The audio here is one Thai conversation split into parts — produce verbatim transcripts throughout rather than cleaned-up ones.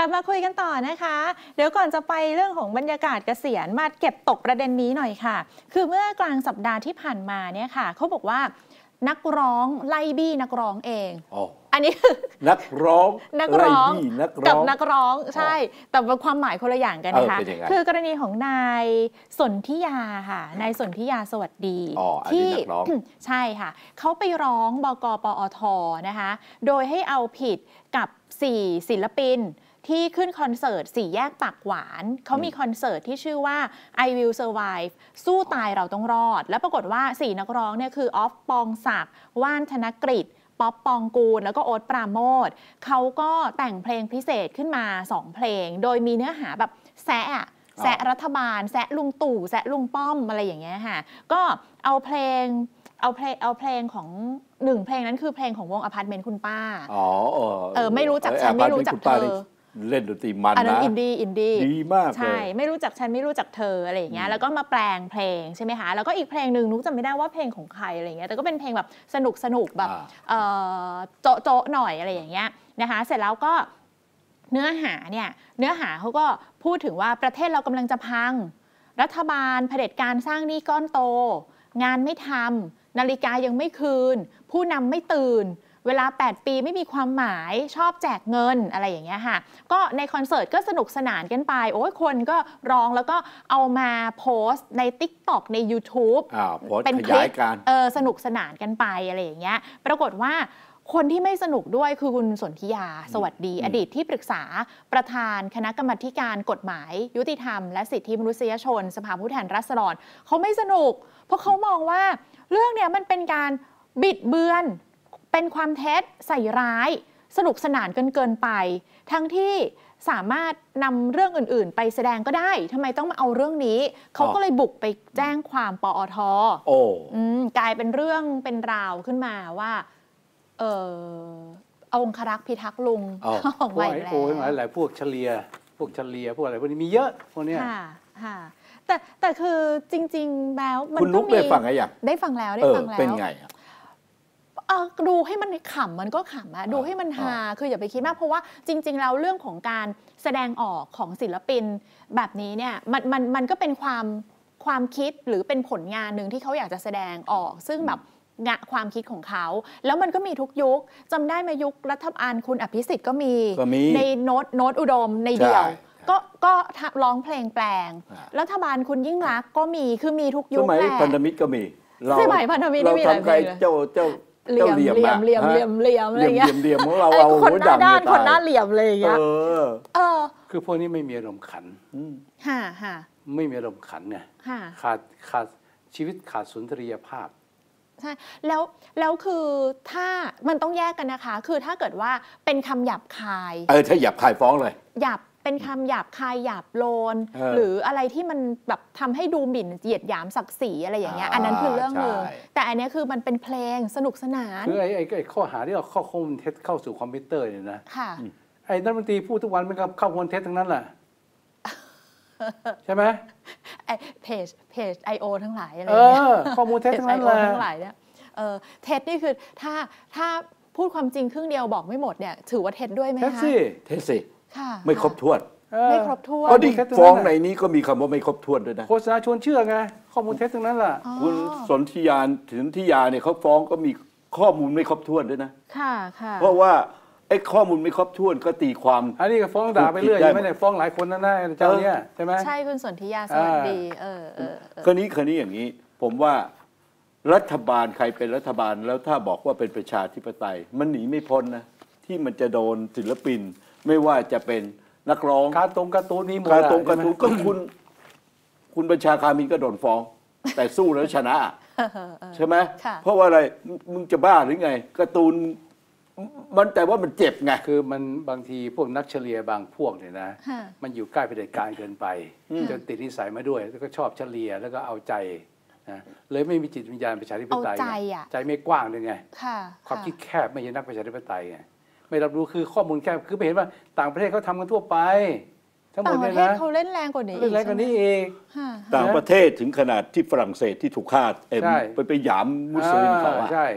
ลับมาคุยกันต่อนะคะเดี๋ยวก่อนจะไปเรื่องของบรรยากาศเกษียณมาเก็บตกประเด็นนี้หน่อยค่ะคือเมื่อกลางสัปดาห์ที่ผ่านมาเนี่ยค่ะเขาบอกว่านักร้องไล่บี้นักร้องเองอันนี้คือนักร้องนักร้องกับนักร้องใช่แต่ความหมายคนละอย่างกันนะคะคือกรณีของนายสนธิยาค่ะนายสนธิยาสวัสดีที่ใช่ค่ะเขาไปร้องบก.ปอท.นะคะโดยให้เอาผิดกับสี่ศิลปินที่ขึ้นคอนเสิร์ตสี่แยกปากหวานเขามีคอนเสิร์ตที่ชื่อว่า I Will Survive สู้ตายเราต้องรอดแล้วปรากฏว่าสี่นักร้องเนี่ยคือออฟปองศักดิ์ว่านธนกฤษป๊อปปองกูลแล้วก็โอ๊ตปราโมทเขาก็แต่งเพลงพิเศษขึ้นมาสองเพลงโดยมีเนื้อหาแบบแซะแซะรัฐบาลแซะลุงตู่แซะลุงป้อมอะไรอย่างเงี้ยค่ะก็เอาเพลงเอาเพลงเอาเพลงของหนึ่งเพลงนั้นคือเพลงของวงอพาร์ตเมนต์คุณป้าอ๋อเออไม่รู้จักฉันไม่รู้จักเธอเล่นดนตรีมันนะอันนั้นอินดี้อินดี้ดีมากใช่ไม่รู้จักฉันไม่รู้จักเธออะไรอย่างเงี้ยแล้วก็มาแปลงเพลงใช่ไหมคะแล้วก็อีกเพลงหนึ่งนุ๊กจำไม่ได้ว่าเพลงของใครอะไรอย่างเงี้ยแต่ก็เป็นเพลงแบบสนุกสนุกแบบเออโจ๊ะโจ๊ะหน่อยอะไรอย่างเงี้ยนะคะเสร็จแล้วก็เนื้อหาเนี่ยเนื้อหาเขาก็พูดถึงว่าประเทศเรากำลังจะพังรัฐบาลเผด็จการสร้างหนี้ก้อนโตงานไม่ทำนาฬิกายังไม่คืนผู้นำไม่ตื่นเวลาแปดปีไม่มีความหมายชอบแจกเงินอะไรอย่างเงี้ยค่ะก็ในคอนเสิร์ตก็สนุกสนานกันไปโอ้ยคนก็ร้องแล้วก็เอามาโพสต์ใน ติ๊กต็อก ใน ยูทูบเป็นคลิปเออสนุกสนานกันไปอะไรอย่างเงี้ยปรากฏว่าคนที่ไม่สนุกด้วยคือคุณสนธิยาสวัสดีอดีตที่ปรึกษาประธานคณะกรรมาการกฎหมายยุติธรรมและสิทธิมนุษยชนสภาผู้แทนราษฎรเขาไม่สนุกเพราะเขามองว่าเรื่องเนี้ยมันเป็นการบิดเบือนเป็นความเท็จใส่ร้ายสนุกสนานเกินเกินไปทั้งที่สามารถนำเรื่องอื่นๆไปแสดงก็ได้ทำไมต้องมาเอาเรื่องนี้เขาก็เลยบุกไปแจ้งความปอท.โอ้กลายเป็นเรื่องเป็นราวขึ้นมาว่าเออองครักษ์พิทักษ์ลุงออกมาแล้วโอ้ยหลายพวกเฉลียพวกเฉลียพวกอะไรพวกนี้มีเยอะพวกนี้ค่ะค่ะแต่แต่คือจริงๆแล้วมันก็มีได้ฟังไงอย่างได้ฟังแล้วได้ฟังแล้วเป็นไงดูให้มันขำมันก็ขำอะดูให้มันฮาคืออย่าไปคิดมากเพราะว่าจริงๆแล้วเรื่องของการแสดงออกของศิลปินแบบนี้เนี่ยมันมันมันก็เป็นความความคิดหรือเป็นผลงานหนึ่งที่เขาอยากจะแสดงออกซึ่งแบบงะความคิดของเขาแล้วมันก็มีทุกยุคจำได้มายุครัฐบาลคุณอภิสิทธิ์ก็มีในโน้ตโน้ตอุดมในเดี่ยวก็ก็ร้องเพลงแปลงรัฐบาลคุณยิ่งรักก็มีคือมีทุกยุคสมัยพันธมิตรก็มีสมัยพันธมิตรเราทำใครเจ้าเจ้าเหลี่ยมเหลี่ยมเหลี่ยมเหลี่ยมเหลี่ยมอะไรเงี้ยเหลี่ยมของเราเราคนหน้าด้านคนหน้าเหลี่ยมเลยอย่างเงี้ยเออคือพวกนี้ไม่มีอารมณ์ขันค่ะค่ะไม่มีอารมณ์ขันไงขาดขาดชีวิตขาดสุนทรียภาพใช่แล้วแล้วคือถ้ามันต้องแยกกันนะคะคือถ้าเกิดว่าเป็นคำหยาบคายเออถ้าหยาบคายฟ้องเลยหยาบเป็นคำหยาบคายหยาบโลนหรืออะไรที่มันแบบทำให้ดูหมิ่นเหยียดหยามศักดิ์ศรีอะไรอย่างเงี้ยอันนั้นคือเรื่องนึงแต่อันนี้คือมันเป็นเพลงสนุกสนานคือไอ้ไอ้ข้อหาที่เอาข้อข้อมูลเท็จเข้าสู่คอมพิวเตอร์เนี่ยนะไอ้นักดนตรีพูดทุกวันมันก็เข้าข้อมูลเท็จทั้งนั้นแหละใช่ไหมไอ้เพจเพจไอโอทั้งหลายอะไรเงี้ยข้อมูลเท็จทั้งนั้นแหละทั้งหลายเนี่ยเออเท็จนี่คือถ้าถ้าพูดความจริงครึ่งเดียวบอกไม่หมดเนี่ยถือว่าเท็จด้วยไหมคะเท็จสิเท็จสิไม่ครบถ้วนไม่ครบถ้วนเพราะดิฟ้องในนี้ก็มีคำว่าไม่ครบถ้วนด้วยนะโฆษณาชวนเชื่อไงข้อมูลเท็จทั้งนั้นแหละคุณสนธิยาถึงทิยาเนี่ยเขาฟ้องก็มีข้อมูลไม่ครบถ้วนด้วยนะค่ะค่ะเพราะว่าไอ้ข้อมูลไม่ครบถ้วนก็ตีความอันนี้ก็ฟ้องด่าไปเรื่อยใช่ไหมเนี่ยฟ้องหลายคนนั่นนะเจ้าเนี่ยใช่ไหมใช่คุณสนธิยาสวัสดีเออเออคราวนี้คราวนี้อย่างนี้ผมว่ารัฐบาลใครเป็นรัฐบาลแล้วถ้าบอกว่าเป็นประชาธิปไตยมันหนีไม่พ้นนะที่มันจะโดนศิลปินไม่ว่าจะเป็นนักร้องการตรงการ์ตูนนี้หมดการตรงการ์ตูนก็คุณคุณบัญชาคามินก็โดนฟ้องแต่สู้แล้วชนะใช่ไหมเพราะว่าอะไรมึงจะบ้าหรือไงการ์ตูนมันแต่ว่ามันเจ็บไงคือมันบางทีพวกนักเฉลียบางพวกเนี่ยนะมันอยู่ใกล้เผด็จการเกินไปจนติดนิสัยมาด้วยแล้วก็ชอบเฉลียแล้วก็เอาใจนะเลยไม่มีจิตวิญญาณประชาธิปไตยใจไม่กว้างเลยไงความคิดแคบไม่ใช่นักประชาธิปไตยไงไม่รับรู้คือข้อมูลแค่คือไม่เห็นว่าต่างประเทศเขาทำกันทั่วไปทั้งหมดเลยนะเขาเล่นแรงกว่านี้เล่นแรงกว่านี้เองต่างประเทศถึงขนาดที่ฝรั่งเศสที่ถูกฆ่าเอ็มไปไปหยามมุสลิมเขาอะใช่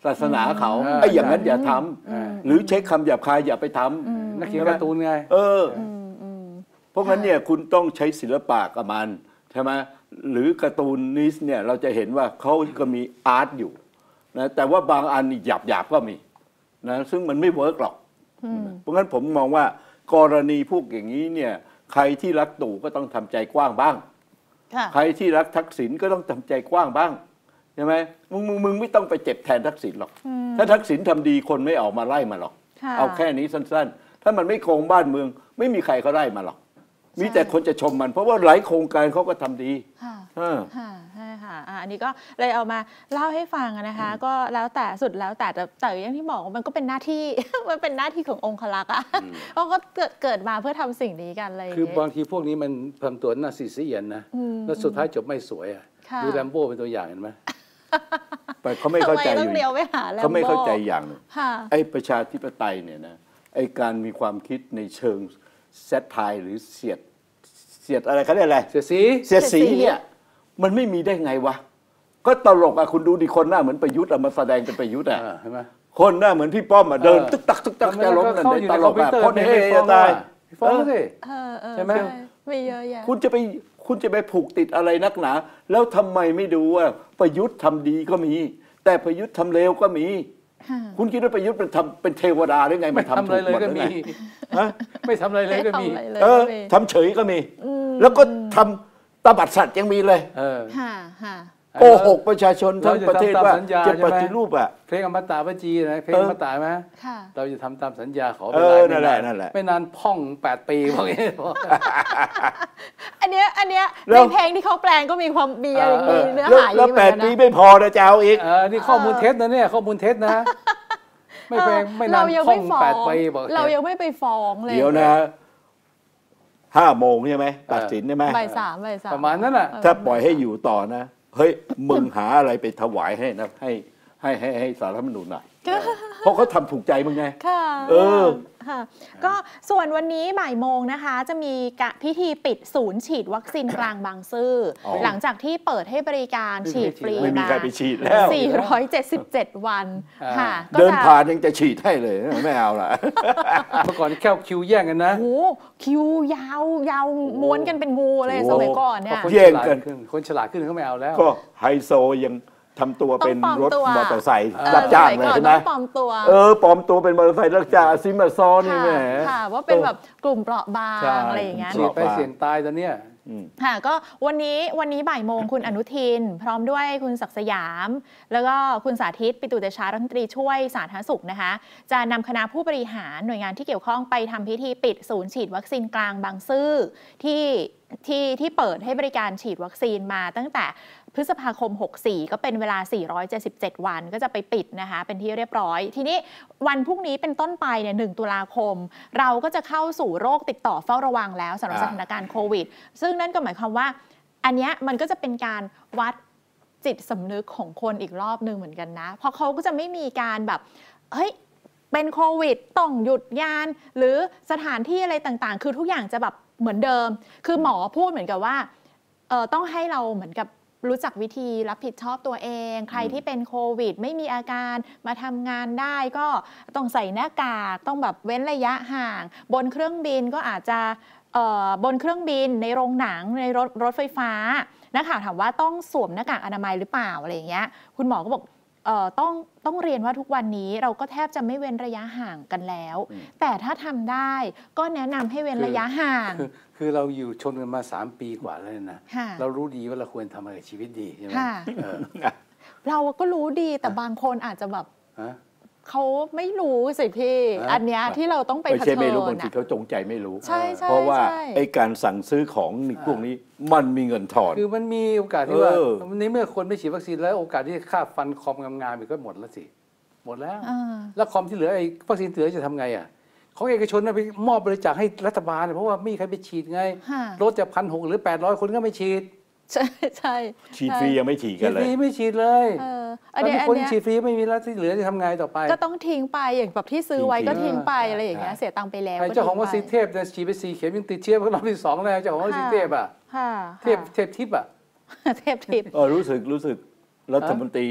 ศาสนาเขาไอ้อย่างนั้นอย่าทำหรือใช้คำหยาบคายอย่าไปทำนักเขียนการ์ตูนไงเออเพราะงั้นเนี่ยคุณต้องใช้ศิลปะกับมันใช่ไหมหรือการ์ตูนนิสเนี่ยเราจะเห็นว่าเขาก็มีอาร์ตอยู่นะแต่ว่าบางอันหยาบหยาบก็มีนะซึ่งมันไม่เวิร์กหรอกเพราะงั้นผมมองว่ากรณีพวกอย่างนี้เนี่ยใครที่รักตู่ก็ต้องทำใจกว้างบ้างใครที่รักทักษิณก็ต้องทำใจกว้างบ้างใช่ไหมมึงมึงมึงไม่ต้องไปเจ็บแทนทักษิณหรอกถ้าทักษิณทำดีคนไม่ออกมาไล่มาหรอกเอาแค่นี้สั้นๆถ้ามันไม่โกงบ้านเมืองไม่มีใครเขาไล่มาหรอกมีแต่คนจะชมมันเพราะว่าหลายโครงการเขาก็ทำดีค่ะใช่ค่ะอันนี้ก็เลยเอามาเล่าให้ฟังนะคะก็แล้วแต่สุดแล้วแต่แต่อย่างที่บอกมันก็เป็นหน้าที่มันเป็นหน้าที่ขององครักษ์อ่ะเพราะก็เกิดเกิดมาเพื่อทำสิ่งนี้กันเลยคือบางทีพวกนี้มันทำตัวน่าซีเซียนนะแล้วสุดท้ายจบไม่สวยอ่ะดูแรมโบ้เป็นตัวอย่างเห็นไหมแต่เขาไม่เข้าใจอยู่เขาไม่เข้าใจอย่างนึงไอ้ประชาธิปไตยเนี่ยนะไอ้การมีความคิดในเชิงแซทไทร์หรือเสียดเสียดอะไรเขาเรียกอะไรเสียดสีเสียดสีเนี่ยมันไม่มีได้ไงวะก็ตลกอ่ะคุณดูดิคนหน้าเหมือนประยุทธ์อ่ะมาแสดงเป็นประยุทธ์อ่ะใช่ไหมคนหน้าเหมือนพี่ป้อมอ่ะเดินตึกตักตึกตักจะล้มนั่นเลยตลกอ่ะคนเฮจะตายฟ้องสิใช่ไหมไม่เยอะแยะคุณจะไปคุณจะไปผูกติดอะไรนักหนาแล้วทำไมไม่ดูว่าประยุทธ์ทำดีก็มีแต่ประยุทธ์ทำเลวก็มีคุณคิดว่าประยุทธ์เป็นทำเป็นเทวดาหรือไงมันทำถูกหมดเลยไม่ทำอะไรเลยก็มีเออทำเฉยก็มีแล้วก็ทำตบัดสัตว์ยังมีเลยโกหกประชาชนทั้งประเทศว่าจะปฏิรูปอ่ะเพลงอมตะพจีนะเพลงอมตะไหมเราจะทำตามสัญญาขอเวลานั่นแหละนั่นแหละไม่นานพ่องแปดปีพวกนี้อันเนี้ยอันเนี้ยในเพลงที่เขาแปลงก็มีความมีอะไรมีเนื้อหาเยอะเหมือนกันนะแล้วแปดปีไม่พอนะจะเอาอีกเออนี่ข้อมูลเท็จนะเนี่ยข้อมูลเท็จนะไม่เพลงไม่นานพ่องแปดปีบอกเรายังไม่ไปฟ้องเลยเดี๋ยวนะห้าโมงใช่ไหมตัดสินใช่ไหมบ่ายสามบ่ายสามประมาณนั้นน่ะถ้าปล่อยให้อยู่ต่อนะเฮ้ยมึงหาอะไรไปถวายให้นะให้ให้ให้ให้สารรัฐธรรมนูญหน่อยเพราะเขาทำถูกใจมึงไงค่ะเออค่ะก็ส่วนวันนี้บ่ายโมงนะคะจะมีพิธีปิดศูนย์ฉีดวัคซีนกลางบางซื่อหลังจากที่เปิดให้บริการฉีดฟรีมาสี่ร้อยเจ็ดสิบเจ็ดวันค่ะเดินผ่านยังจะฉีดให้เลยไม่เอาละเมื่อก่อนแค่คิวแย่งกันนะโอ้คิวยาวยาวม้วนกันเป็นงูเลยสมัยก่อนเนี่ยแย่งกันคนฉลาดขึ้นเขาไม่เอาแล้วก็ไฮโซยังทำตัวเป็นรถมอเตอร์ไซค์รับจ้างเลยใช่ไหมปลอมตัวเออปลอมตัวเป็นมอเตอร์ไซค์รับจ้างซิมาซอนี่แหมค่ะว่าเป็นแบบกลุ่มเปราะบางอะไรอย่างเงี้ยไปเสี่ยงตายตอนเนี้ยค่ะก็วันนี้วันนี้บ่ายโมงคุณอนุทินพร้อมด้วยคุณศักดิ์สยามแล้วก็คุณสาธิตปิตุเตชะรัฐมนตรีช่วยสาธารณสุขนะคะจะนำคณะผู้บริหารหน่วยงานที่เกี่ยวข้องไปทำพิธีปิดศูนย์ฉีดวัคซีนกลางบางซื่อที่ที่ที่เปิดให้บริการฉีดวัคซีนมาตั้งแต่พฤษภาคมหกสี่ก็เป็นเวลาสี่ร้อยเจ็ดสิบเจ็ดวันก็จะไปปิดนะคะเป็นที่เรียบร้อยทีนี้วันพรุ่งนี้เป็นต้นไปเนี่ยหนึ่งตุลาคมเราก็จะเข้าสู่โรคติดต่อเฝ้าระวังแล้วสำหรับสถานการณ์โควิดซึ่งนั่นก็หมายความว่าอันเนี้ยมันก็จะเป็นการวัดจิตสำนึกของคนอีกรอบนึงเหมือนกันนะเพราะเขาก็จะไม่มีการแบบเฮ้ยเป็นโควิดต้องหยุดงานหรือสถานที่อะไรต่างๆคือทุกอย่างจะแบบเหมือนเดิมคือหมอพูดเหมือนกับว่าเออต้องให้เราเหมือนกับรู้จักวิธีรับผิดชอบตัวเองใครที่เป็นโควิดไม่มีอาการมาทำงานได้ก็ต้องใส่หน้ากากต้องแบบเว้นระยะห่างบนเครื่องบินก็อาจจะบนเครื่องบินในโรงหนังในรถรถไฟฟ้านักข่าวถามว่าต้องสวมหน้ากากอนามัยหรือเปล่าอะไรอย่างเงี้ยคุณหมอก็บอกเอ่อต้องต้องเรียนว่าทุกวันนี้เราก็แทบจะไม่เว้นระยะห่างกันแล้วแต่ถ้าทำได้ก็แนะนำให้เว้นระยะห่างคือเราอยู่ชนกันมาสามปีกว่าแล้วนะเรารู้ดีว่าเราควรทำอะไรชีวิตดีใช่ไหมเราก็รู้ดีแต่บางคนอาจจะแบบเขาไม่รู้สิพี่อันเนี้ยที่เราต้องไปเผชิญไม่รู้บางทีเขาจงใจไม่รู้ใช่ใช่เพราะว่าไอ้การสั่งซื้อของพวกนี้มันมีเงินถอนคือมันมีโอกาสที่ว่าในเมื่อคนไม่ฉีดวัคซีนแล้วโอกาสที่ค่าฟันคอมงามๆมันก็หมดแล้วสิหมดแล้วแล้วคอมที่เหลือไอ้วัคซีนเหลือจะทำไงอ่ะของเอกชนไปมอบบริจาคให้รัฐบาลเพราะว่าไม่มีใครไปฉีดไงรถจะพันหกหรือแปดร้อยคนก็ไม่ฉีดใช่ใช่ฉีดฟรียังไม่ฉีดกันเลยฉีดฟรีไม่ฉีดเลยตอนนี้คนฉีดฟรีไม่มีแล้วที่เหลือจะทำไงต่อไปก็ต้องทิ้งไปอย่างแบบที่ซื้อไว้ก็ทิ้งไปอะไรอย่างเงี้ยเสียตังค์ไปแล้วเจ้าของวัคซีนเทพเนี่ยฉีดไปสี่เข็มยังติดเชื้อเพิ่งรอบที่สองแล้วเจ้าของวัคซีนเทพอ่ะเทพเทพทิพย์อ่ะเทพทิพย์เออรู้สึกรู้สึกรัฐมนตรี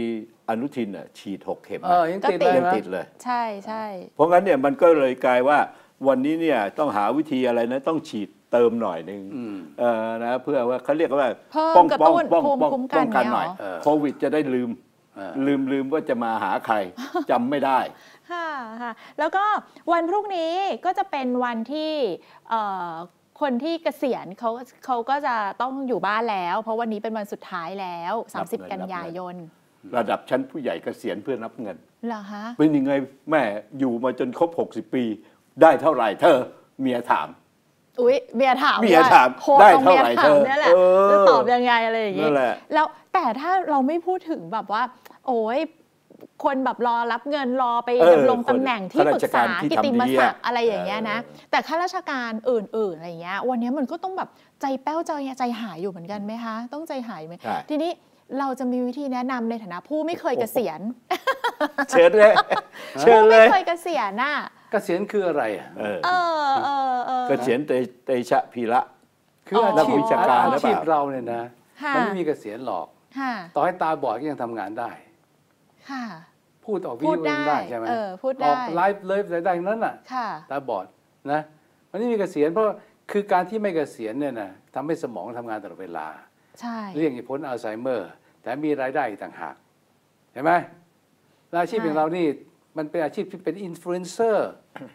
อนุทินอ่ะฉีดหกเข็มเออยังติดเลยยังติดเลยใช่ใช่เพราะงั้นเนี่ยมันก็เลยกลายว่าวันนี้เนี่ยต้องหาวิธีอะไรนะต้องฉีดเติมหน่อยนึงเออนะเพื่อว่าเขาเรียกว่าป้องป้องป้องป้องป้องกันหน่อยโควิดจะได้ลืมลืมลืมว่าจะมาหาใครจำไม่ได้ค่ะค่ะแล้วก็วันพรุ่งนี้ก็จะเป็นวันที่คนที่เกษียณเขาเขาก็จะต้องอยู่บ้านแล้วเพราะวันนี้เป็นวันสุดท้ายแล้วสามสิบกันยายนระดับชั้นผู้ใหญ่เกษียณเพื่อนับเงินเหรอคะเป็นยังไงแม่อยู่มาจนครบหกสิบปีได้เท่าไหร่เธอเมียถามอุ๊ยเมียถามเมียถามได้เท่าไหร่เธอเนี่ยแหละจะตอบยังไงอะไรอย่างเงี้ยแล้วแต่ถ้าเราไม่พูดถึงแบบว่าโอ้ยคนแบบรอรับเงินรอไปดำรงตำแหน่งที่ปรึกษากิตติมศักดิ์อะไรอย่างเงี้ยนะแต่ข้าราชการอื่นๆอะไรเงี้ยวันนี้มันก็ต้องแบบใจแป้วใจใจหายอยู่เหมือนกันไหมคะต้องใจหายไหมทีนี้เราจะมีวิธีแนะนำในฐานะผู้ไม่เคยเกษียณเชิญเลยเชิญเลยไม่เคยเกษียณน่ะเกษียณคืออะไรอ่ะเออเออเออเกษียณเตชะพีระคืออาชีพวิชาการอาชีพเราเนี่ยนะมันไม่มีเกษียณหรอกต่อให้ตาบอดก็ยังทำงานได้พูดออกวิวได้ใช่ไหมออกไลฟ์เลยอะไรได้นั้นน่ะตาบอดนะมันไม่มีเกษียณเพราะคือการที่ไม่เกษียณเนี่ยนะทำให้สมองทำงานตลอดเวลาเรียกพ้นอัลไซเมอร์แต่มีรายได้อีกต่างหากเห็นไหมอาชีพอย่างเรานี่มันเป็นอาชีพที่เป็นอินฟลูเอนเซอร์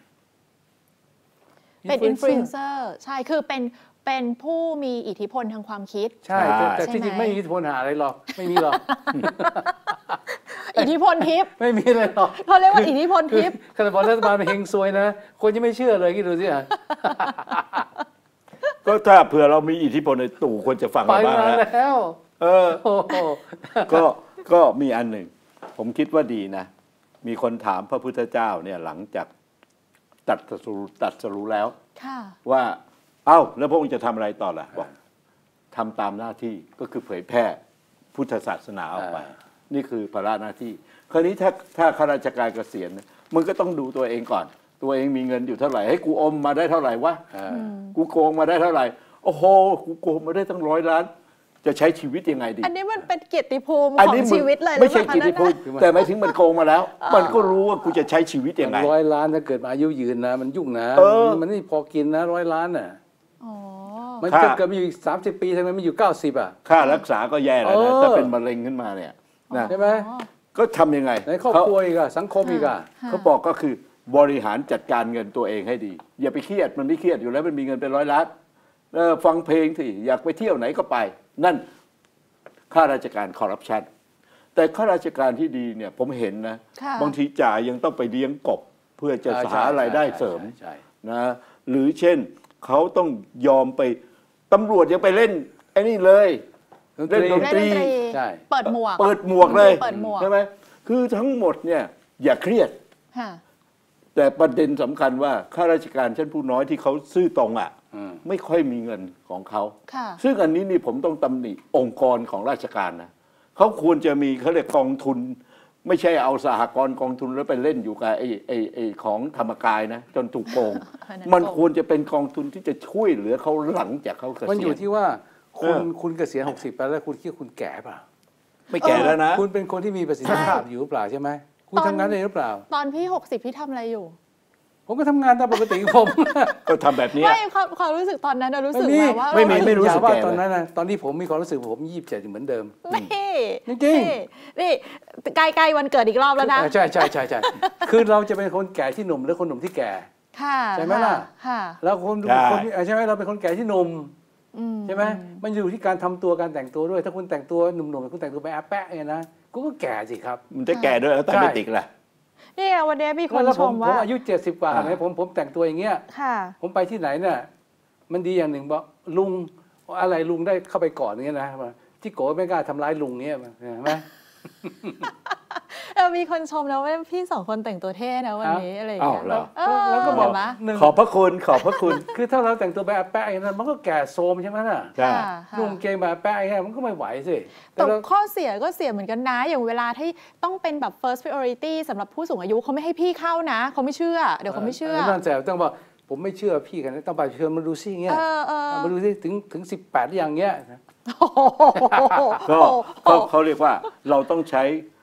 เป็นอินฟลูเอนเซอร์ใช่คือเป็นเป็นผู้มีอิทธิพลทางความคิดใช่แต่จริงๆไม่มีอิทธิพลหาอะไรหรอกไม่มีหรอกอิทธิพลทิพย์ไม่มีเลยหรอกเขาเรียกว่าอิทธิพลทิพย์ขณะบอกรัฐบาลเป็นเฮงซวยนะคนยังไม่เชื่อเลยคิดดูสิอ่ะก็ถ้าเผื่อเรามีอิทธิพลในตู่ควรจะฟังเราบ้างแล้วเออก็ก็มีอันหนึ่งผมคิดว่าดีนะมีคนถามพระพุทธเจ้าเนี่ยหลังจากตัดสรุตัดสรุแล้วว่าเอ้าแล้วพระองค์จะทำอะไรต่อล่ะบอกทำตามหน้าที่ก็คือเผยแพร่พุทธศาสนาออกไปนี่คือภาระหน้าที่คราวนี้ถ้าถ้าข้าราชการเกษียณมันก็ต้องดูตัวเองก่อนตัวเองมีเงินอยู่เท่าไหร่ให้กูอมมาได้เท่าไหร่วะกูโกงมาได้เท่าไหร่โอ้โหกูโกงมาได้ตั้งร้อยล้านจะใช้ชีวิตยังไงดีอันนี้มันเป็นเกียรติภูมิของชีวิตเลยไม่ใช่เกียรติภูมิแต่หมายถึงมันโกงมาแล้วมันก็รู้ว่ากูจะใช้ชีวิตยังไงร้อยล้านถ้าเกิดมาอายุยืนนะมันยุ่งนะมันไม่พอกินนะร้อยล้านน่ะมันจะเกิดมาอยู่สามสิบปีทำไมไม่อยู่เก้าสิบอ่ะค่ารักษาก็แย่แล้วนะถ้าเป็นมะเร็งขึ้นมาเนี่ยใช่ไหมก็ทำยังไงในครอบครัวอีกอะสังคมอีกอะเขาบอกก็คือบริหารจัดการเงินตัวเองให้ดีอย่าไปเครียดมันไม่เครียดอยู่แล้วมันมีเงินเป็นร้อยล้านฟังเพลงสิอยากไปเที่ยวไหนก็ไปนั่นข้าราชการคอร์รัปชันแต่ข้าราชการที่ดีเนี่ยผมเห็นนะบางทีจ่ายยังต้องไปเลี้ยงกบเพื่อจะหารายได้เสริมนะหรือเช่นเขาต้องยอมไปตำรวจยังไปเล่นไอ้นี่เลยเล่นดนตรีเปิดหมวกเปิดหมวกเลยใช่ไหมคือทั้งหมดเนี่ยอย่าเครียดแต่ประเด็นสำคัญว่าข้าราชการชั้นผู้น้อยที่เขาซื่อตรงอ่ะไม่ค่อยมีเงินของเขาซึ่งอันนี้นี่ผมต้องตำหนิองค์กรของราชการนะเขาควรจะมีเขาเรียกกองทุนไม่ใช่เอาสหกรณ์กองทุนแล้วไปเล่นอยู่กับไอ้ไอ้ไอ้ของธรรมกายนะจนถูกโกงมันควรจะเป็นกองทุนที่จะช่วยเหลือเขาหลังจากเขาเกษียณมันอยู่ที่ว่าคุณคุณเกษียณหกสิบไปแล้วคุณคิดคุณแก่ป่ะไม่แก่แล้วนะคุณเป็นคนที่มีประสิทธิภาพอยู่หรือเปล่าใช่ไหมคุณทำงานได้หรือเปล่าตอนพี่หกสิบพี่ทำอะไรอยู่ผมก็ทำงานตามปกติของผมก็ทำแบบนี้ไม่ความรู้สึกตอนนั้นเรารู้สึกว่าไม่มีไม่รู้สึกว่าตอนนั้นนะตอนที่ผมมีความรู้สึกผมยี่สิบเจ็ดเหมือนเดิมนี่จริงนี่ใกล้ๆวันเกิดอีกรอบแล้วนะใช่ใช่ใช่ใช่คือเราจะเป็นคนแก่ที่หนุ่มหรือคนหนุ่มที่แก่ใช่ไหมล่ะแล้วคนคนใช่ไหมเราเป็นคนแก่ที่หนุ่มใช่ไหมมันอยู่ที่การทำตัวการแต่งตัวด้วยถ้าคุณแต่งตัวหนุ่มๆคุณแต่งตัวไปแอบแปะเนี่ยนะกูก็แก่สิครับมันจะแก่ด้วยแล้วแต่ไม่ติดแหละนี่วันนี้มีคนชมว่าผมอายุเจ็ดสิบกว่าไหมผมผมแต่งตัวอย่างเงี้ยผมไปที่ไหนเนี่ยมันดีอย่างหนึ่งบอกลุงอะไรลุงได้เข้าไปก่อนเงี้ยนะที่โก้ไม่กล้าทำร้ายลุงเงี้ยเห็นไหมเออมีคนชมแล้วว่าพี่สองคนแต่งตัวเท่นะวันนี้อะไรอย่างเงี้ยแล้วก็บอกขอบพระคุณขอบพระคุณคือถ้าเราแต่งตัวแบบแปะอย่างนั้นมันก็แก่โซมใช่ไหมน่ะนุ่งเกงแบบแปะอย่างนี้มันก็ไม่ไหวสิแต่ข้อเสียก็เสียเหมือนกันนะอย่างเวลาที่ต้องเป็นแบบ first priority สำหรับผู้สูงอายุเขาไม่ให้พี่เข้านะเขาไม่เชื่อเดี๋ยวเขาไม่เชื่อนั่นแต่ต้องบอกผมไม่เชื่อพี่กันต้องไปเชิญมาดูซิเงี้ยมาดูซิถึงถึงสิบแปดอย่างเงี้ยก็เขาเรียกว่าเราต้องใช้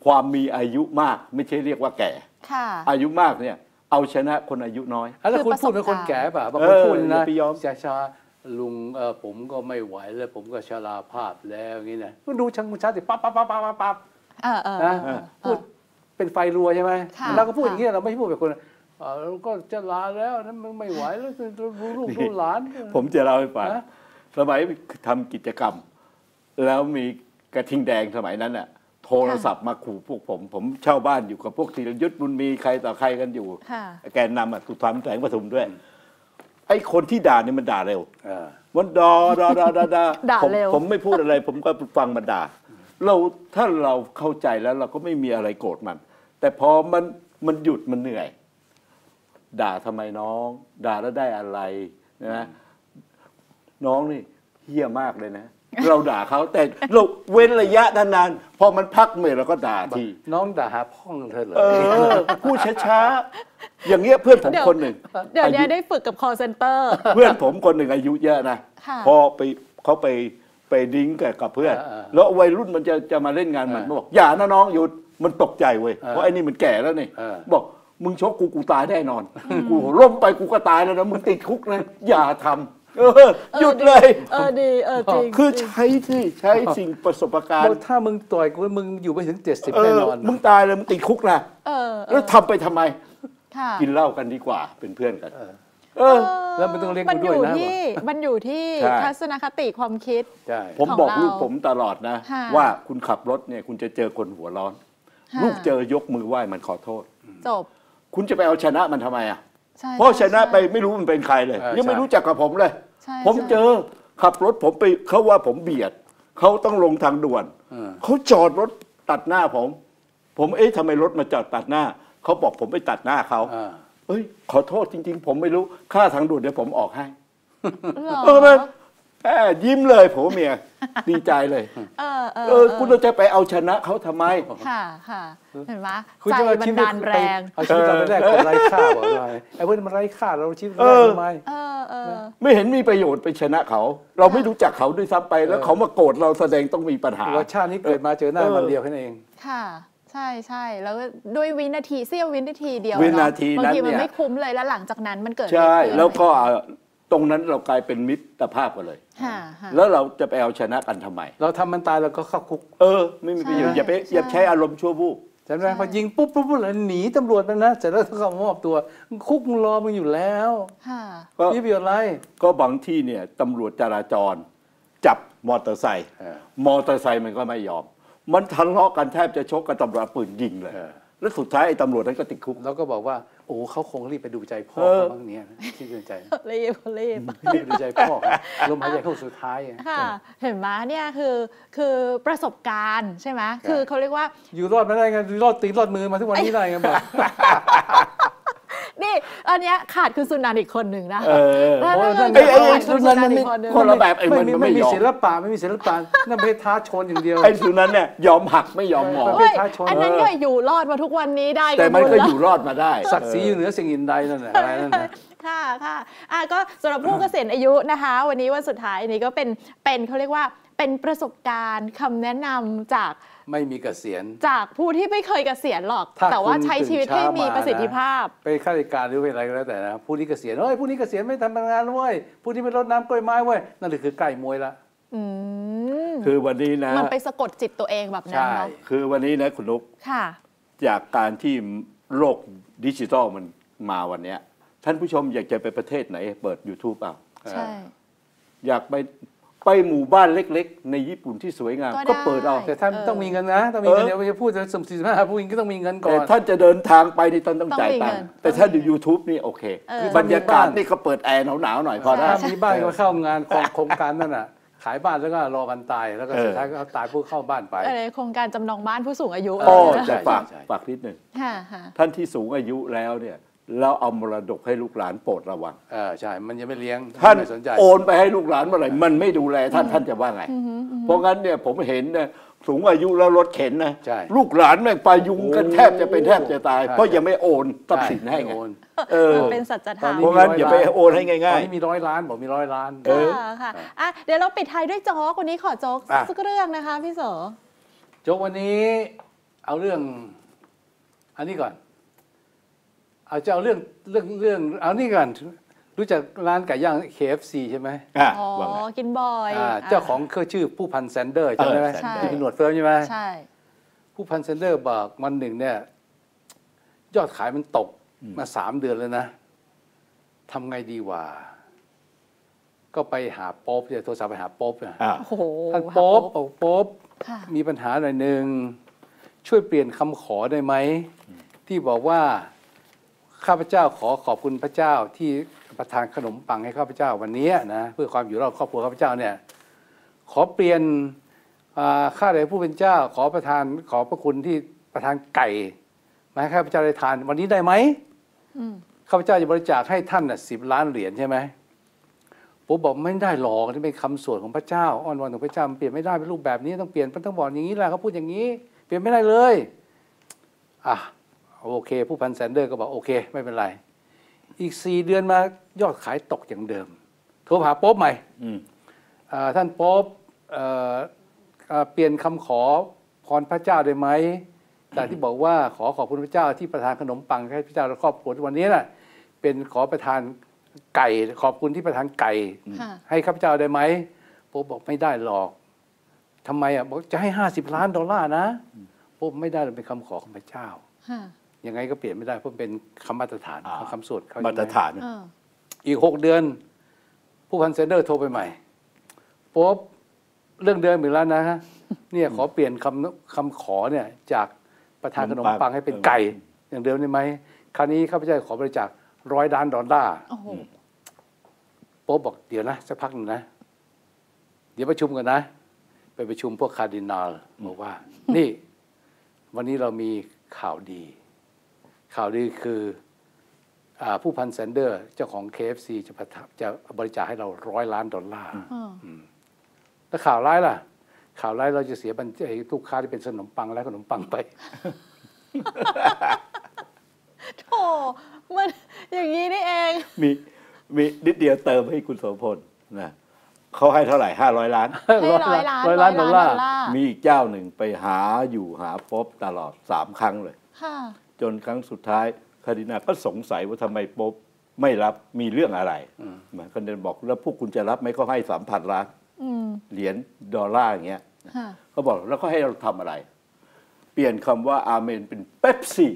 ความมีอายุมากไม่ใช่เรียกว่าแก่ค่ะอายุมากเนี่ยเอาชนะคนอายุน้อยแล้วคุณพูดเป็นคนแก่ป่ะบางคนพูดนะช้าๆลุงเออผมก็ไม่ไหวแล้วผมก็ชราภาพแล้วอย่างนี้นะคุณดูชังคุณชาติปั๊บปั๊บปั๊บปั๊บปั๊บเออเออนะพูดเป็นไฟรัวใช่ไหมเราก็พูดอย่างนี้เราไม่พูดแบบคนเราก็จะลาแล้วนั้นมึงไม่ไหวแล้วดูลูกดูหลานผมจะเล่าให้ฟังสมัยทำกิจกรรมแล้วมีกระทิงแดงสมัยนั้นน่ะโทรศัพท์มาขู่พวกผมผมเช่าบ้านอยู่กับพวกธีรยุทธบุญมีใครต่อใครกันอยู่แกนนำอ่ะสุธรรมแสงปทุมด้วยไอ้คนที่ด่าเนี่ยมันด่าเร็วมันด่าด่าด่าด่าด่าผมผมไม่พูดอะไรผมก็ฟังมันด่าเราถ้าเราเข้าใจแล้วเราก็ไม่มีอะไรโกรธมันแต่พอมันมันหยุดมันเหนื่อยด่าทำไมน้องด่าแล้วได้อะไรนะน้องนี่เหี้ยมากเลยนะเราด่าเขาแต่เราเว้นระยะนานๆพอมันพักเมื่อเราก็ด่าทีน้องด่าหาพ่องเธอเหรอพูดช้าๆอย่างเงี้ยเพื่อนผมคนหนึ่งเดี๋ยวนี้ได้ฝึกกับ call center เพื่อนผมคนหนึ่งอายุเยอะนะพอไปเขาไปไปดิ้งกับเพื่อนแล้ววัยรุ่นมันจะจะมาเล่นงานมันบอกอย่านะน้องหยุดมันตกใจเว้ยเพราะไอ้นี่มันแก่แล้วนี่บอกมึงชกกูกูตายแน่นอนกูล้มไปกูก็ตายแล้วนะมึงติดคุกนะอย่าทำเออหยุดเลยเออดีเออจริงคือใช้ที่ใช้สิ่งประสบการณ์ถ้ามึงต่อยกูมึงอยู่ไปถึงเจ็ดสิบแน่นอนมึงตายเลยมึงติดคุกนะแล้วทำไปทำไมกินเหล้ากันดีกว่าเป็นเพื่อนกันเออแล้วมันต้องเลี้ยงกูด้วยนะมันอยู่ที่ทัศนคติความคิดผมบอกลูกผมตลอดนะว่าคุณขับรถเนี่ยคุณจะเจอคนหัวร้อนลูกเจอยกมือไหว้มันขอโทษจบคุณจะไปเอาชนะมันทำไมอ่ะเพราะชนะไปไม่รู้มันเป็นใครเลยยังไม่รู้จักกับผมเลยผมเจอขับรถผมไปเขาว่าผมเบียดเขาต้องลงทางด่วนเขาจอดรถตัดหน้าผมผมเอ๊ะทำไมรถมาจอดตัดหน้าเขาบอกผมไปตัดหน้าเขาเอ้ยขอโทษจริงๆผมไม่รู้ค่าทางด่วนเดี๋ยวผมออกให้เออมันยิ้มเลยผมเมียดีใจเลยเออเออคุณเราจะไปเอาชนะเขาทำไมค่ะค่ะเห็นไหมใจบันดาลแรงเอาชีวิตเราไปแรกกับไร้ค่าบอกอะไรไอ้พวกนี้มันไร้ค่าเราชีวิตเราทำไมไม่เห็นมีประโยชน์ไปชนะเขาเราไม่รู้จักเขาด้วยซ้ำไปแล้วเขามาโกรธเราแสดงต้องมีปัญหาว่าชาตินี้เกิดมาเจอหน้ามันเดียวแค่นั้นเองค่ะใช่ใช่แล้วด้วยวินาทีเสี้ยววินาทีเดียววินาทีนั้นบางทีมันไม่คุ้มเลยแล้วหลังจากนั้นมันเกิดใช่แล้วก็ตรงนั้นเรากลายเป็นมิตรภาพกันเลยแล้วเราจะไปเอาชนะกันทำไมเราทำมันตายเราก็เข้าคุกเออไม่มีประโยชน์อย่าไปอย่าใช้อารมณ์ชั่ววูบใช่ไหมพอยิงปุ๊บปุ๊บปุ๊บแล้วหนีตำรวจมันนะเสร็จแล้วเขามอบตัวคุกมึงรอมึงอยู่แล้วก็มีประโยชน์อะไรก็บางที่เนี่ยตำรวจจราจรจับมอเตอร์ไซค์มอเตอร์ไซค์มันก็ไม่ยอมมันทะเลาะกันแทบจะชกกับตำรวจปืนยิงเลยแล้วสุดท้ายไอ้ตำรวจนั้นก็ติดคุกแล้วก็บอกว่าโอ้เขาคงรีบไปดูใจพ่อเขาบ้างเนี่ยที่ดูใจรีบรีบรีบดูใจพ่อลมหายใจเข้าสุดท้ายค่ะเห็นไหมเนี่ยคือคือประสบการณ์ใช่ไหมคือเขาเรียกว่าอยู่รอดไม่ได้ไงรอดตีรอดมือมาทุกวันนี้ได้ไงบอกนี่อันนี้ขาดคือสุนันอีกคนหนึ่งนะไอ้ไอ้สุนันมันคนละแบบไอ้มันไม่มีศิลปะไม่มีศิลปะนั่นเป็นท้าชนอย่างเดียวไอ้สุนันเนี่ยยอมหักไม่ยอมงออันนั้นก็อยู่รอดมาทุกวันนี้ได้แต่มันก็อยู่รอดมาได้ศักดิ์ศรีอยู่เหนือสิ่งอื่นใดนั่นแหละอะไรนั่นนะค่ะค่ะอ่ะก็สำหรับผู้เกษียณอายุนะคะวันนี้วันสุดท้ายนี้ก็เป็นเป็นเขาเรียกว่าเป็นประสบการณ์คำแนะนำจากไม่มีเกษียณจากผู้ที่ไม่เคยเกษียณหรอกแต่ว่าใช้ชีวิตให้มีประสิทธิภาพเป็นข้าราชการหรือเป็นอะไรก็แล้วแต่นะผู้ที่เกษียณเฮ้ยผู้นี้เกษียณไม่ทำงานเว้ยผู้ที่ไม่รดน้ำกล้วยไม้เว้ยนั่นคือไก่มวยละคือวันนี้นะมันไปสะกดจิตตัวเองแบบนั้นเนาะคือวันนี้นะคุณนุ๊กจากการที่โลกดิจิทัลมันมาวันนี้ท่านผู้ชมอยากจะไปประเทศไหนเปิด YouTube เอาใช่อยากไปไปหมู่บ้านเล็กๆในญี่ปุ่นที่สวยงามก็เปิดเอาแต่ท่านต้องมีเงินนะต้องมีเงินเดี๋ยวจะพูดจะสมสี่สิบห้าพูดก็ต้องมีเงินก่อนแต่ท่านจะเดินทางไปนี่ต้องต้องจ่ายตังค์แต่ถ้าดู YouTube นี่โอเคบรรยากาศนี่ก็เปิดแอร์หนาวๆหน่อยพอได้ถ้ามีบ้านก็เข้างานโครงการนั่นน่ะขายบ้านแล้วก็รอกันตายแล้วก็สุดท้ายก็ตายผู้เข้าบ้านไปอะไรโครงการจำนองบ้านผู้สูงอายุอ๋อจะฝากฝากนิดหนึ่งท่านที่สูงอายุแล้วเนี่ยแล้วเอามรดกให้ลูกหลานโปรดระวังเออใช่มันยังไม่เลี้ยงท่านโอนไปให้ลูกหลานเมื่อไหร่มันไม่ดูแลท่านท่านจะว่าไงเพราะงั้นเนี่ยผมเห็นเนี่ยสูงอายุแล้วรถเข็นนะลูกหลานแม่งไปยุงกันแทบจะเป็นแทบจะตายเพราะยังไม่โอนทรัพย์สินให้ไงเออเป็นสัจธรรมเพราะงั้นอย่าไปโอนให้ง่ายๆตอนนี้มีร้อยล้านบอกมีร้อยล้านเออค่ะอ่ะเดี๋ยวเราปิดท้ายด้วยโจ๊กวันนี้ขอโจ๊กสักเรื่องนะคะพี่โสโจ๊กวันนี้เอาเรื่องอันนี้ก่อนเอาจะเอาเรื่องเรื่องเรื่องเอานี่ก่อนรู้จักร้านไก่ย่าง เค เอฟ ซี ใช่ไหมอ๋อกินบ่อยเจ้าของเขาชื่อผู้พันแซนเดอร์จำได้ไหมที่หนวดเฟิร์มใช่ไหมใช่ผู้พันแซนเดอร์บอกวันหนึ่งเนี่ยยอดขายมันตกมาสามเดือนแล้วนะทำไงดีวะก็ไปหาโป๊บจะโทรศัพท์ไปหาโป๊บนะท่านโป๊บบอกโป๊บมีปัญหาหน่อยหนึ่งช่วยเปลี่ยนคำขอได้ไหมที่บอกว่าข้าพเจ้าขอขอบคุณพระเจ้าที่ประทานขนมปังให้ข้าพเจ้าวันนี้นะเพื่อความอยู่รอดครอบครัวข้าพเจ้าเนี่ยขอเปลี่ยนข้าแต่ผู้เป็นเจ้าขอประทานขอพระคุณที่ประทานไก่มาให้ข้าพเจ้าได้ทานวันนี้ได้ไหมข้าพเจ้าจะบริจาคให้ท่านน่ะสิบล้านเหรียญใช่ไหมผมบอกไม่ได้หรอกนี่เป็นคำสวดของพระเจ้าอ้อนวอนของพระเจ้าเปลี่ยนไม่ได้เป็นรูปแบบนี้ต้องเปลี่ยนต้องบอกอย่างนี้แหละเขาพูดอย่างนี้เปลี่ยนไม่ได้เลยอ่ะโอเคผู้พันแซนเดอร์ก็บอกโอเคไม่เป็นไรอีกสี่เดือนมายอดขายตกอย่างเดิมโทรหาโป๊บใหม่ท่านโป๊บเปลี่ยนคำขอพรพระเจ้าได้ไหมแต่ที่บอกว่าขอขอบคุณพระเจ้าที่ประทานขนมปังให้พระเจ้าและครอบครัววันนี้น่ะเป็นขอประทานไก่ขอบคุณที่ประทานไก่ให้ข้าพเจ้าได้ไหมโป๊บบอกไม่ได้หรอกทำไมอ่ะบอกจะให้ห้าสิบล้านดอลลาร์นะโป๊บไม่ได้เลยเป็นคำขอของพระเจ้ายังไงก็เปลี่ยนไม่ได้เพราะเป็นคำมาตรฐานคำสวดเขามาตรฐานอีกหกเดือนผู้พันเซนเดอร์โทรไปใหม่โป๊บเรื่องเดิมอีกแล้วนะฮะเนี่ยขอเปลี่ยนคำคำขอเนี่ยจากประทานขนมปังให้เป็นไก่อย่างเดิมได้ไหมคราวนี้ข้าพเจ้าขอบริจาคร้อยล้านดอลลาร์โป๊บบอกเดี๋ยวนะสักพักหนึ่งนะเดี๋ยวประชุมกันนะไปประชุมพวกคาร์ดินัลบอกว่านี่วันนี้เรามีข่าวดีข่าวดีคือผู้พันแซนเดอร์เจ้าของ เค เอฟ ซี จะจะบริจาคให้เราร้อยล้านดอลลาร์แล้วข่าวร้ายล่ะข่าวร้ายเราจะเสียบัญชีลูกค้าที่เป็นขนมปังและขนมปังไปโธ่มันอย่างนี้นี่เองมีมีนิดเดียวเติมให้คุณโสพลนะเขาให้เท่าไหร่ห้าร้อยล้านร้อยล้านร้อยล้านดอลลาร์มีอีกเจ้าหนึ่งไปหาอยู่หาพบตลอดสามครั้งเลยจนครั้งสุดท้ายคาร์ดินาก็สงสัยว่าทำไมป๊บไม่รับมีเรื่องอะไรมันก็เดินบอกแล้วพวกคุณจะรับไหมเขาให้สามพันล้านเหรียญดอลลาร์อย่างเงี้ยเขาบอกแล้วก็ให้เราทำอะไรเปลี่ยนคำว่าอาเมนเป็นเป๊ปซี่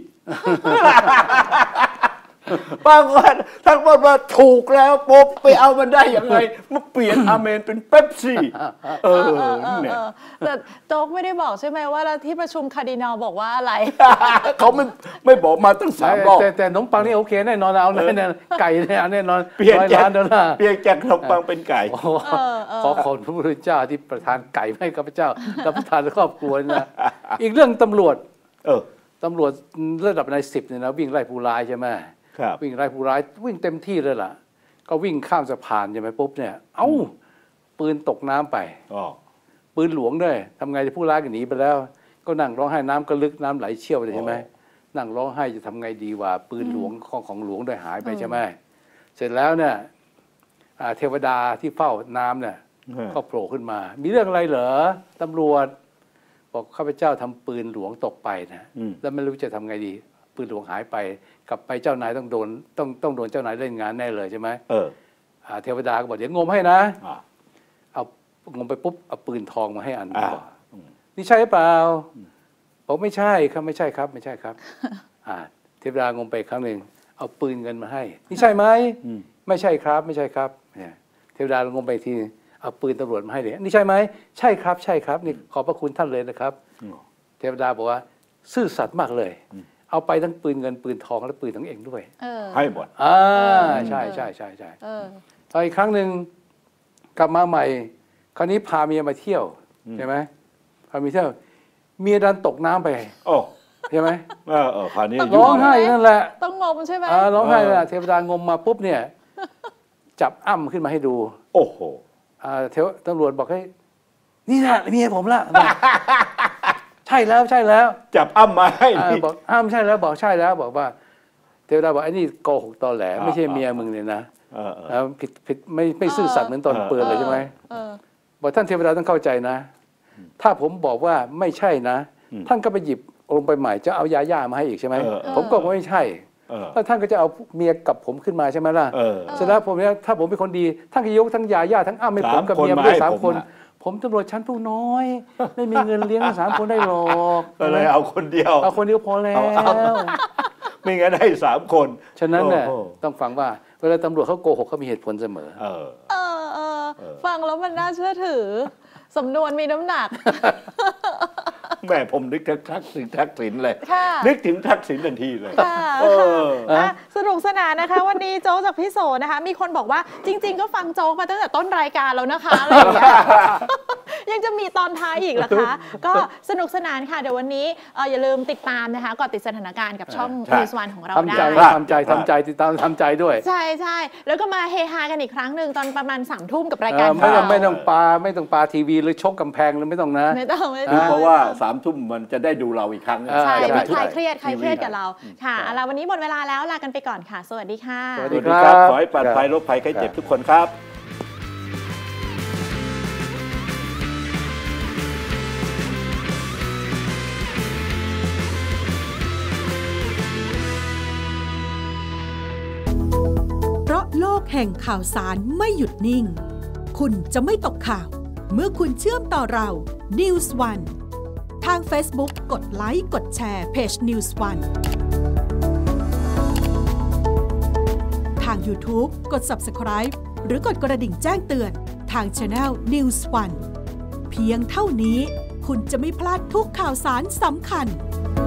บางคนทั้งหมดว่าถูกแล้วป๊บไปเอามันได้ยังไงมาเปลี่ยนอาเมนเป็นเป๊ปซี่เออเนี่ยแต่โจ๊กไม่ได้บอกใช่ไหมว่าที่ประชุมคาร์ดินัลบอกว่าอะไรเขาไม่ไม่บอกมาตั้งสามรอบแต่แต่ขนมปังนี่โอเคแน่นอนเอาแน่นอนไก่เนี่ยแน่นอนเปลี่ยนจากเปลี่ยนจากขนมปังเป็นไก่ขอขอบพระพุทธเจ้าที่ประทานไก่ให้ข้าพเจ้าและประทานครอบครัวนะอีกเรื่องตำรวจเออตำรวจระดับนายสิบเนี่ยนะวิ่งไล่ผู้ร้ายใช่ไหมวิ่งไล่ผู้ร้ายวิ่งเต็มที่เลยล่ะก็วิ่งข้ามสะพานใช่ไหมปุ๊บเนี่ยเอ้าปืนตกน้ำไปปืนหลวงด้วยทำไงจะผู้ร้ายก็หนีไปแล้วก็นั่งร้องไห้น้ำก็ลึกน้ำไหลเชี่ยวเลยใช่ไหมนั่งร้องไห้จะทำไงดีว่าปืนหลวงของของหลวงได้หายไปใช่ไหมเสร็จแล้วเนี่ยเทวดาที่เฝ้าน้ำเนี่ยก็โผล่ขึ้นมามีเรื่องอะไรเหรอตำรวจบอกข้าพเจ้าทำปืนหลวงตกไปนะแล้วไม่รู้จะทำไงดีปืนหลวงหายไปกลับไปเจ้านายต้องโดนต้องต้องโดนเจ้านายเล่นงานแน่เลยใช่ไหมเออเทวดาก็บอกเดี๋ยวงมให้นะเอางมไปปุ๊บเอาปืนทองมาให้อันบอกนี่ใช่เปล่าบอกไม่ใช่ครับไม่ใช่ครับไม่ใช่ครับเทวดางมไปครั้งหนึ่งเอาปืนเงินมาให้นี่ใช่ไหมไม่ใช่ครับไม่ใช่ครับเทวดางมไปทีเอาปืนตำรวจมาให้เลยนี่ใช่ไหมใช่ครับใช่ครับนี่ขอบพระคุณท่านเลยนะครับเทวดาบอกว่าซื่อสัตย์มากเลยเอาไปทั้งปืนเงินปืนทองและปืนทั้งเองด้วยให้หมดอ่าใช่ใช่ใช่ใช่ตอนอีกครั้งหนึ่งกลับมาใหม่คราวนี้พาเมียมาเที่ยวใช่ไหมพาเมียเที่ยวเมียดันตกน้ำไปโอ้ใช่ไหมเออเออคราวนี้ร้องไห้นั่นแหละต้องงมใช่ไหมอ่าร้องไห้เลยเทวดางมมาปุ๊บเนี่ยจับอ้ำขึ้นมาให้ดูโอ้โหอ่าเทวตำรวจบอกให้นี่นะเมียผมละใช่แล้วใช่แล้วจับอ้ำมาให้บอกอ้ำใช่แล้วบอกใช่แล้วบอกว่าเทวดาบอกไอ้นี่โกหกตอแหลไม่ใช่เมียมึงเนี่ยนะแล้วผิดผิดไม่ไม่ซื่อสัตย์เหมือนตอนเปืนเลยใช่ไหมบอกท่านเทวดาต้องเข้าใจนะถ้าผมบอกว่าไม่ใช่นะท่านก็ไปหยิบลงไปใหม่จะเอายาย่ามาให้อีกใช่ไหมผมก็ไม่ใช่แล้วท่านก็จะเอาเมียกับผมขึ้นมาใช่ไหมล่ะเสร็จแล้วผมเนี่ยถ้าผมเป็นคนดีท่านก็ยกทั้งยาย่าทั้งอ้ำให้ผมกับเมียด้วยสามคนผมตำรวจชั้นผู้น้อยไม่มีเงินเลี้ยงสามคนได้หรอกก็เลยเอาคนเดียวเอาคนเดียวพอแล้วไม่งั้นได้สามคนฉะนั้นเนี่ยต้องฟังว่าเวลาตำรวจเขาโกหกเขามีเหตุผลเสมอเออเออฟังแล้วมันน่าเชื่อถือสำนวนมีน้ำหนักแม่ผมนึกถึงทักษิณทักษิณเลยนึกถึงทักษิณทันทีเลยสนุกสนานนะคะวันนี้โจ๊กจากพี่โสนะคะมีคนบอกว่าจริงๆก็ฟังโจ๊กมาตั้งแต่ต้นรายการแล้วนะคะอะไรอย่างเงี้ยยังจะมีตอนท้ายอีกเหรอคะก็สนุกสนานค่ะเดี๋ยววันนี้อย่าลืมติดตามนะคะก่อติดสถานการณ์กับช่องนิวส์วันของเราได้ทำใจทำใจติดตามทำใจด้วยใช่ใช่แล้วก็มาเฮฮากันอีกครั้งหนึ่งตอนประมาณสามทุ่มกับรายการไม่ต้องไม่ต้องปาไม่ต้องปาทีวีหรือชกกำแพงหรือไม่ต้องนะไม่ต้องไม่ต้องเพราะว่าสามทุ่มมันจะได้ดูเราอีกครั้งใช่ไม่คลายเครียดคลายเครียดกับเราค่ะเอาล่ะวันนี้หมดเวลาแล้วลากันไปก่อนค่ะสวัสดีค่ะสวัสดีครับขอให้ปลอดภัยโรคภัยไข้เจ็บทุกคนครับเพราะโลกแห่งข่าวสารไม่หยุดนิ่งคุณจะไม่ตกข่าวเมื่อคุณเชื่อมต่อเรา นิวส์วัน ทาง Facebook กดไลค์กดแชร์เพจ นิวส์วัน ทาง YouTube กด ซับสไครบ์ หรือกดกระดิ่งแจ้งเตือนทาง Channel นิวส์วัน เพียงเท่านี้คุณจะไม่พลาดทุกข่าวสารสำคัญ